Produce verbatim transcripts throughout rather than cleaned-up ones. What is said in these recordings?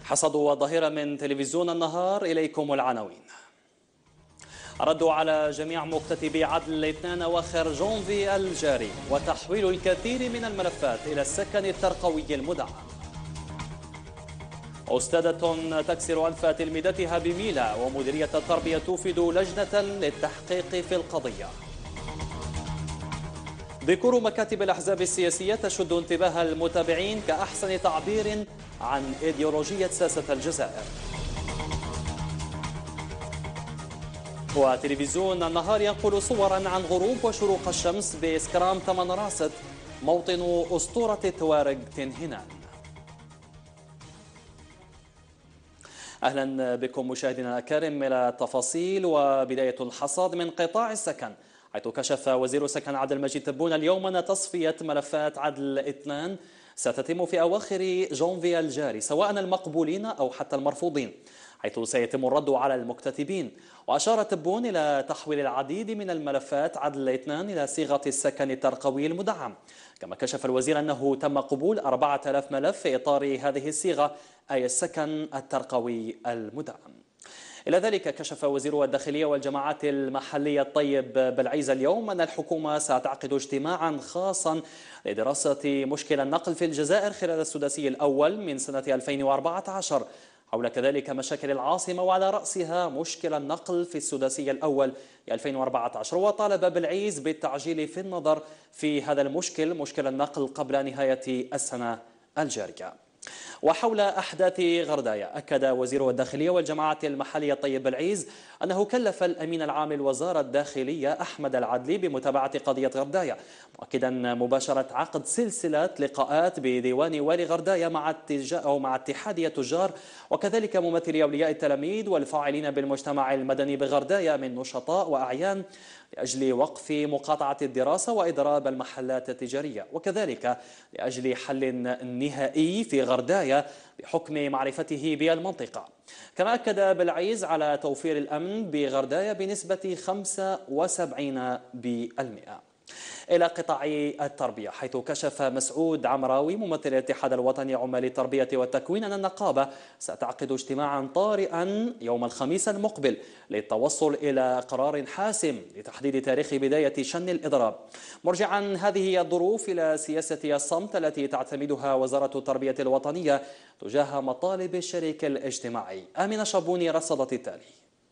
حصد وظهيرة من تلفزيون النهار، إليكم العناوين. ردوا على جميع مكتتبي عدل الاثنان أواخر جونفي الجاري وتحويل الكثير من الملفات إلى السكن الترقوي المدعم. أستاذة تكسر أنف تلميذتها بميلا ومديرية التربية توفد لجنة للتحقيق في القضية. ذكور مكاتب الأحزاب السياسية تشد انتباه المتابعين كأحسن تعبير عن إيديولوجية ساسة الجزائر. وتلفزيون النهار ينقل صورا عن غروب وشروق الشمس بإسكرام ثمان راست موطن أسطورة توارق تنهنان. أهلا بكم مشاهدينا الكرام إلى التفاصيل. وبداية الحصاد من قطاع السكن، حيث كشف وزير السكن عبد المجيد تبون اليوم أن تصفية ملفات عدل اثنان ستتم في أواخر جونفي الجاري، سواء المقبولين أو حتى المرفوضين، حيث سيتم الرد على المكتتبين. وأشار تبون إلى تحويل العديد من الملفات عدل اثنان إلى صيغة السكن الترقوي المدعم. كما كشف الوزير أنه تم قبول أربعة آلاف ملف في إطار هذه الصيغة، أي السكن الترقوي المدعم. إلى ذلك كشف وزير الداخلية والجماعات المحلية الطيب بالعيز اليوم أن الحكومة ستعقد اجتماعا خاصا لدراسة مشكل النقل في الجزائر خلال السداسي الأول من سنة ألفين وأربعة عشر، حول كذلك مشاكل العاصمة وعلى رأسها مشكل النقل في السداسي الأول ألفين وأربعة عشر. وطالب بالعيز بالتعجيل في النظر في هذا المشكل، مشكل النقل، قبل نهاية السنة الجارية. وحول أحداث غردايا، أكد وزير الداخلية والجماعات المحلية الطيب بالعيز أنه كلف الأمين العام لوزارة الداخلية أحمد العدلي بمتابعة قضية غردايا، مؤكدا مباشرة عقد سلسلة لقاءات بديوان والي غردايا مع أو مع اتحادية التجار وكذلك ممثلي أولياء التلاميذ والفاعلين بالمجتمع المدني بغردايا من نشطاء وأعيان لأجل وقف مقاطعة الدراسة وإضراب المحلات التجارية، وكذلك لأجل حل نهائي في غردايا بحكم معرفته بالمنطقة. كما أكد بالعيز على توفير الأمن بغردايا بنسبة خمسة وسبعين بالمئة. إلى قطاع التربية، حيث كشف مسعود عمراوي ممثل الاتحاد الوطني عمال التربية والتكوين أن النقابة ستعقد اجتماعا طارئا يوم الخميس المقبل للتوصل إلى قرار حاسم لتحديد تاريخ بداية شن الإضراب، مرجعا هذه الظروف إلى سياسة الصمت التي تعتمدها وزارة التربية الوطنية تجاه مطالب الشريك الاجتماعي. آمنة شابوني رصدت التالي.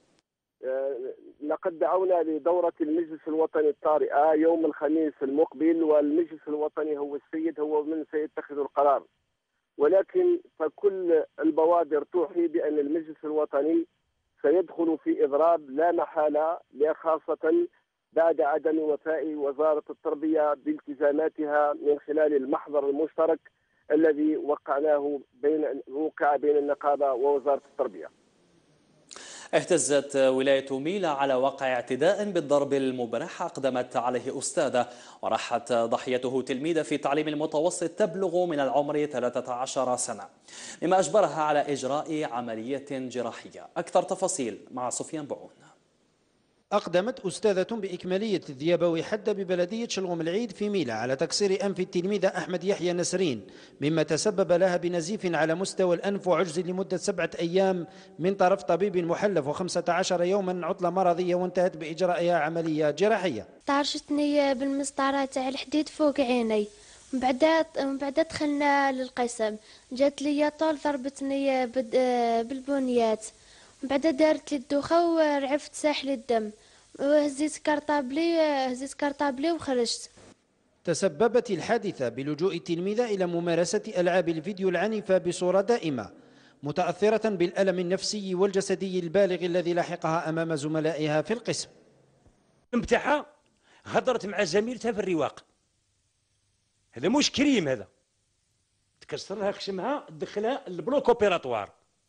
لقد دعونا لدورة المجلس الوطني الطارئة يوم الخميس المقبل، والمجلس الوطني هو السيد، هو من سيتخذ القرار، ولكن فكل البوادر توحي بأن المجلس الوطني سيدخل في إضراب لا محالة، خاصة بعد عدم وفاء وزارة التربية بالتزاماتها من خلال المحضر المشترك الذي وقعناه بين وقع بين النقابة ووزارة التربية. اهتزت ولاية ميلا على واقع اعتداء بالضرب المبرح أقدمت عليه أستاذة وراحت ضحيته تلميذة في التعليم المتوسط تبلغ من العمر ثلاثة عشر سنة، مما أجبرها على إجراء عملية جراحية. أكثر تفاصيل مع سفيان بعون. أقدمت أستاذة بإكمالية الذيابوي حد ببلدية شلغم العيد في ميلا على تكسير أنف التلميذة أحمد يحيى نسرين، مما تسبب لها بنزيف على مستوى الأنف وعجز لمدة سبعة أيام من طرف طبيب محلف وخمسة عشر يوما عطلة مرضية، وانتهت بإجراءها عملية جراحية. طارشتني بالمسطرة تاع الحديد فوق عيني، من بعد من بعد دخلنا للقسم، جات لي طول ضربتني بالبنيات، من بعد دارت لي الدوخة ورعفت ساح لي الدم، وهزيت كارطابلي هزيت كارطابلي وخرجت. تسببت الحادثة بلجوء التلميذة إلى ممارسة ألعاب الفيديو العنيفة بصورة دائمة، متأثرة بالألم النفسي والجسدي البالغ الذي لحقها أمام زملائها في القسم. متاعها غدرت مع زميلتها في الرواق، هذا مش كريم، هذا تكسر لها خشمها تدخلها البلوك اوبيراتوار،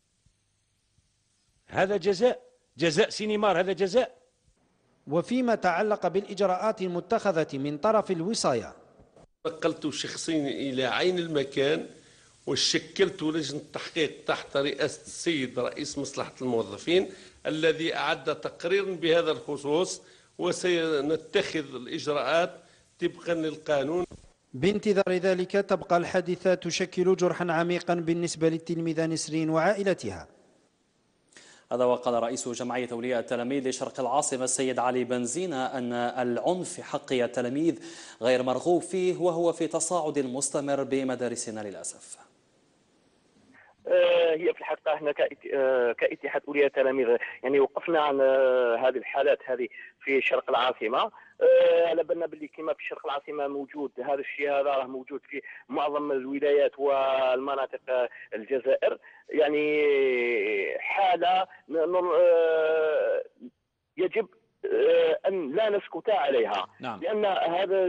هذا جزاء جزاء سينمار، هذا جزاء. وفيما تعلق بالإجراءات المتخذة من طرف الوصاية، نقلت شخصين إلى عين المكان وشكلت لجنة تحقيق تحت رئاسة السيد رئيس مصلحة الموظفين الذي أعد تقريرا بهذا الخصوص، وسنتخذ الإجراءات طبقا للقانون. بانتظار ذلك تبقى الحادثة تشكل جرحا عميقا بالنسبة للتلميذة نسرين وعائلتها. هذا وقال رئيس جمعية أولياء التلاميذ لشرق العاصمة السيد علي بنزينة أن العنف في حق التلاميذ غير مرغوب فيه وهو في تصاعد مستمر بمدارسنا للأسف. هي في الحقيقه احنا كاتحاد اولياء التلاميذ يعني وقفنا عن هذه الحالات هذه في شرق العاصمه، على بالنا باللي كما في شرق العاصمه موجود هذا الشيء، هذا راه موجود في معظم الولايات والمناطق الجزائر. يعني حاله يجب ان لا نسكت عليها. نعم. لان هذا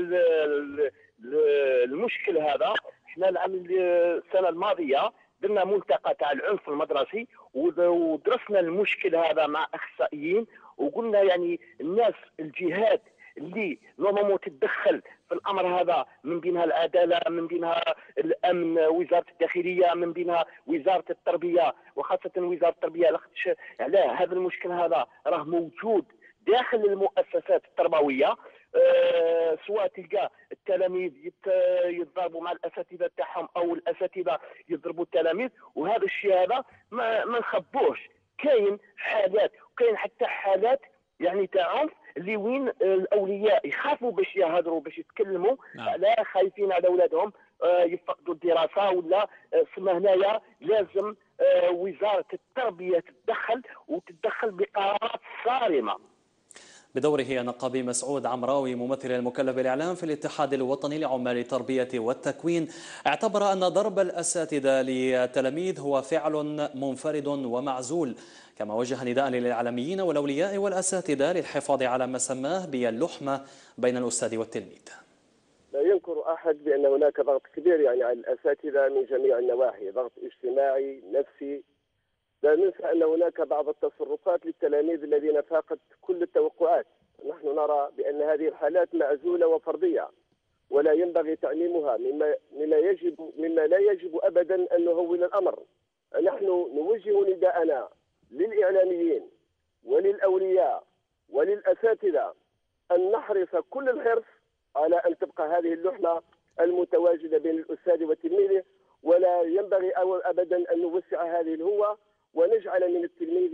المشكل هذا احنا السنه الماضيه درنا ملتقى تاع العنف المدرسي ودرسنا المشكل هذا مع اخصائيين، وقلنا يعني الناس الجهات اللي نورمالمون تتدخل في الامر هذا من بينها العداله، من بينها الامن، وزاره الداخليه، من بينها وزاره التربيه وخاصه وزاره التربيه، لاخاطش علاه هذا المشكل هذا راه موجود داخل المؤسسات التربويه. أه سواء تلقى التلاميذ يتضربوا مع الاساتذه تاعهم او الاساتذه يضربوا التلاميذ، وهذا الشيء هذا ما, ما نخبوش. كاين حالات وكاين حتى حالات يعني تاع عنف اللي وين الاولياء يخافوا باش يهضروا باش يتكلموا. نعم. على خايفين على اولادهم أه يفقدوا الدراسه ولا أه ثم هنايا لازم أه وزاره التربيه تتدخل وتتدخل بقرارات صارمه. بدوره النقابي مسعود عمراوي ممثل المكلف بالإعلام في الاتحاد الوطني لعمال التربية والتكوين اعتبر أن ضرب الأساتذة للتلاميذ هو فعل منفرد ومعزول، كما وجه نداء للإعلاميين والأولياء والأساتذة للحفاظ على ما سماه باللحمة بين الأستاذ والتلميذ. لا ينكر أحد بأن هناك ضغط كبير يعني على الأساتذة من جميع النواحي، ضغط اجتماعي نفسي. لا ننسى أن هناك بعض التصرفات للتلاميذ الذين فاقت كل التوقعات. نحن نرى بأن هذه الحالات معزولة وفردية ولا ينبغي تعميمها، مما مما يجب مما لا يجب أبدا أن نهول الأمر. نحن نوجه نداءنا للإعلاميين وللأولياء وللأساتذة أن نحرص كل الحرص على أن تبقى هذه اللحمة المتواجدة بين الأستاذ والتلميذ، ولا ينبغي أبدا أن نوسع هذه الهوة ونجعل من التلميذ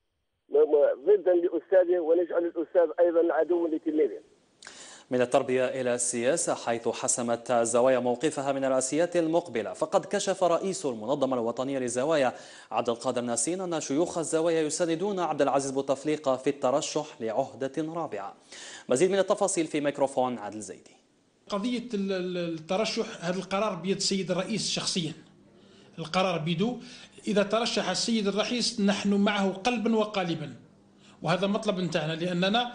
ضدا لأستاذه ونجعل الأستاذ أيضا عدوا لتلميذه. من التربية إلى السياسة، حيث حسمت الزوايا موقفها من الرئاسيات المقبلة، فقد كشف رئيس المنظمة الوطنية للزوايا عبد القادر ناسين أن شيوخ الزوايا يساندون عبد العزيز بوتفليقة في الترشح لعهدة رابعة. مزيد من التفاصيل في ميكروفون عادل زيدي. قضية الترشح هذا القرار بيد السيد الرئيس شخصيا، القرار بيده. إذا ترشح السيد الرئيس نحن معه قلبا وقالبا، وهذا مطلب نتاعنا، لأننا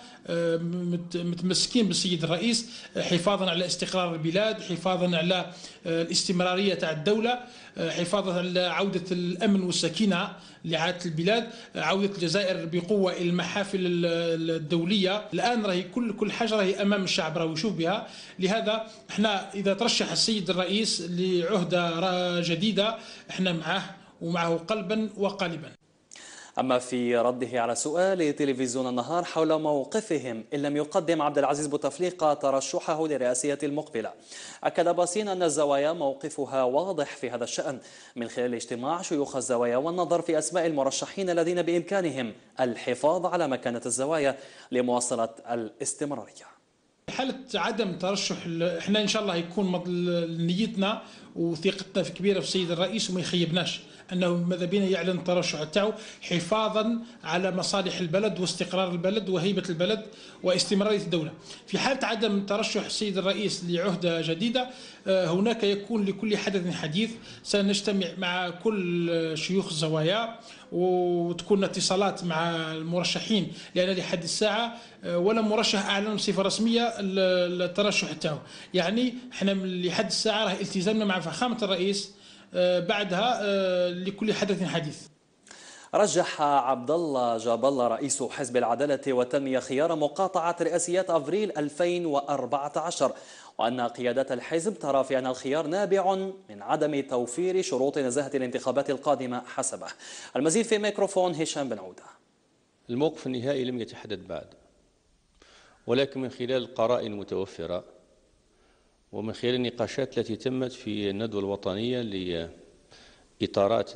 متمسكين بالسيد الرئيس حفاظا على استقرار البلاد، حفاظا على الاستمرارية تاع الدولة، حفاظا على عودة الأمن والسكينة لعادة البلاد، عودة الجزائر بقوة إلى المحافل الدولية. الآن راهي كل كل حاجة راهي أمام الشعب راهو يشوف بها. لهذا احنا إذا ترشح السيد الرئيس لعهدة جديدة احنا معه ومعه قلبا وقالبا. أما في رده على سؤال تلفزيون النهار حول موقفهم إن لم يقدم عبد العزيز بوتفليقة ترشحه لرئاسية المقبلة، أكد باسين أن الزوايا موقفها واضح في هذا الشأن من خلال اجتماع شيوخ الزوايا والنظر في أسماء المرشحين الذين بإمكانهم الحفاظ على مكانة الزوايا لمواصلة الاستمرارية. حالة عدم ترشح احنا ان شاء الله يكون نيتنا وثقتنا في كبيرة في السيد الرئيس وما يخيبناش انه ماذا بينا يعلن الترشح تاعو حفاظا على مصالح البلد واستقرار البلد وهيبة البلد واستمرارية الدولة. في حالة عدم ترشح السيد الرئيس لعهدة جديدة هناك يكون لكل حدث حديث، سنجتمع مع كل شيوخ الزوايا وتكون اتصالات مع المرشحين، لأن لحد الساعة ولا مرشح أعلن بصفة رسمية الترشح تاعو. يعني احنا لحد الساعة راه التزامنا مع فخامة الرئيس بعدها لكل حدث حديث. رجح عبد الله جاب الله رئيس حزب العدالة والتنمية خيار مقاطعة رئاسيات أفريل ألفين وأربعة عشر، وأن قيادة الحزب ترى في أن الخيار نابع من عدم توفير شروط نزاهة الانتخابات القادمة حسبه. المزيد في ميكروفون هشام بن عودة. الموقف النهائي لم يتحدد بعد، ولكن من خلال القرائن المتوفرة ومن خلال النقاشات التي تمت في الندوة الوطنية لإطارات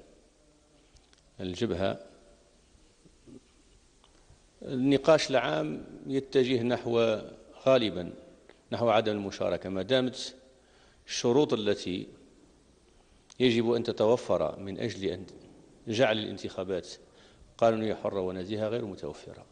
الجبهة، النقاش العام يتجه نحو غالبا نحو عدم المشاركة، ما دامت الشروط التي يجب أن تتوفر من أجل أن جعل الانتخابات قانونية حرة ونزيهة غير متوفرة.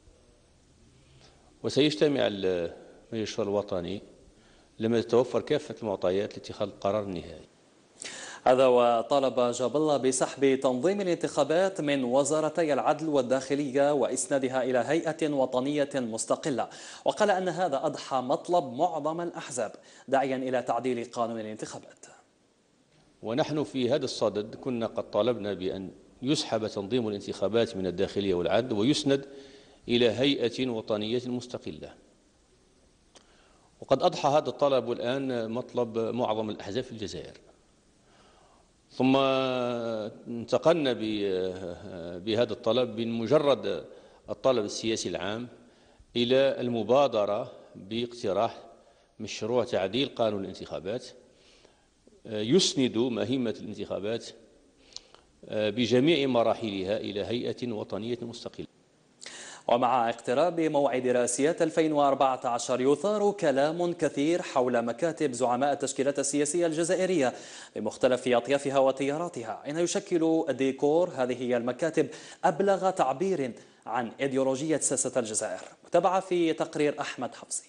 وسيجتمع المجلس الشورى الوطني لما تتوفر كافة المعطيات لاتخاذ القرار النهائي. هذا وطالب جاب الله بسحب تنظيم الانتخابات من وزارتي العدل والداخلية وإسنادها إلى هيئة وطنية مستقلة، وقال أن هذا أضحى مطلب معظم الأحزاب، داعيا إلى تعديل قانون الانتخابات. ونحن في هذا الصدد كنا قد طالبنا بأن يسحب تنظيم الانتخابات من الداخلية والعدل ويسند إلى هيئة وطنية مستقلة، وقد أضحى هذا الطلب الآن مطلب معظم الأحزاب في الجزائر. ثم انتقلنا بهذا الطلب من مجرد الطلب السياسي العام إلى المبادرة باقتراح مشروع تعديل قانون الانتخابات يسند مهمة الانتخابات بجميع مراحلها إلى هيئة وطنية مستقلة. ومع اقتراب موعد رئاسيات ألفين وأربعة عشر يثار كلام كثير حول مكاتب زعماء التشكيلات السياسية الجزائرية بمختلف أطيافها وتياراتها. أين يشكل ديكور هذه المكاتب أبلغ تعبير عن إيديولوجية سياسة الجزائر؟ متابعة في تقرير أحمد حفصي.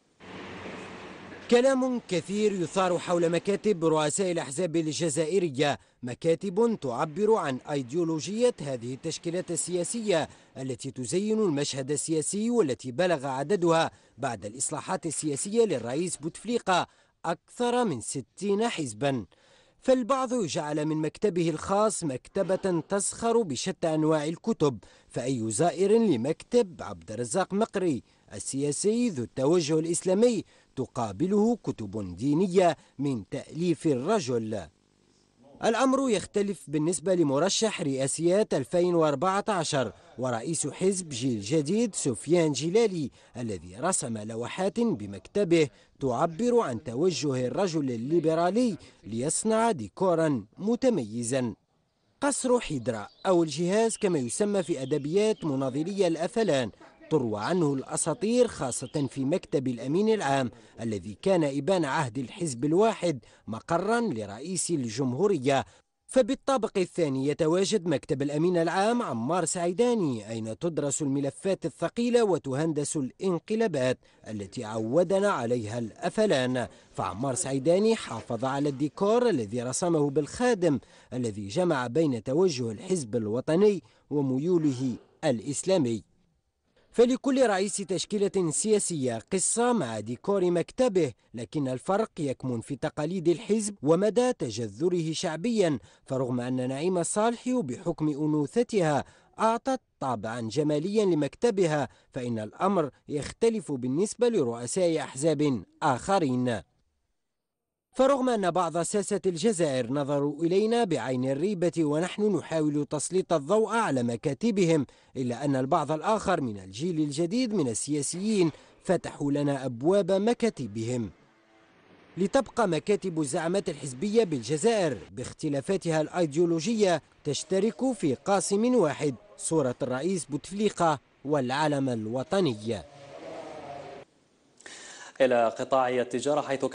كلام كثير يثار حول مكاتب رؤساء الأحزاب الجزائرية، مكاتب تعبر عن أيديولوجية هذه التشكيلات السياسية التي تزين المشهد السياسي، والتي بلغ عددها بعد الإصلاحات السياسية للرئيس بوتفليقة أكثر من ستين حزبا. فالبعض جعل من مكتبه الخاص مكتبة تسخر بشتى أنواع الكتب، فأي زائر لمكتب عبد الرزاق مقري السياسي ذو التوجه الإسلامي تقابله كتب دينية من تأليف الرجل. الأمر يختلف بالنسبة لمرشح رئاسيات ألفين وأربعة عشر ورئيس حزب جيل جديد سفيان جلالي، الذي رسم لوحات بمكتبه تعبر عن توجه الرجل الليبرالي ليصنع ديكورا متميزا. قصر حيدرا أو الجهاز كما يسمى في أدبيات مناظري الأفلان تروى عنه الأساطير، خاصة في مكتب الأمين العام الذي كان إبان عهد الحزب الواحد مقرا لرئيس الجمهورية. فبالطابق الثاني يتواجد مكتب الأمين العام عمار سعيداني، أين تدرس الملفات الثقيلة وتهندس الانقلابات التي عودنا عليها الأفلان. فعمار سعيداني حافظ على الديكور الذي رسمه بالخادم الذي جمع بين توجه الحزب الوطني وميوله الإسلامي. فلكل رئيس تشكيلة سياسية قصة مع ديكور مكتبه، لكن الفرق يكمن في تقاليد الحزب ومدى تجذره شعبيا. فرغم أن نعيمة صالح بحكم أنوثتها أعطت طابعا جماليا لمكتبها، فإن الأمر يختلف بالنسبة لرؤساء أحزاب آخرين. فرغم أن بعض ساسة الجزائر نظروا إلينا بعين الريبة ونحن نحاول تسليط الضوء على مكاتبهم، إلا أن البعض الآخر من الجيل الجديد من السياسيين فتحوا لنا أبواب مكاتبهم. لتبقى مكاتب الزعامات الحزبية بالجزائر باختلافاتها الأيديولوجية تشترك في قاسم واحد، صورة الرئيس بوتفليقة والعلم الوطني. إلى قطاع التجارة، حيث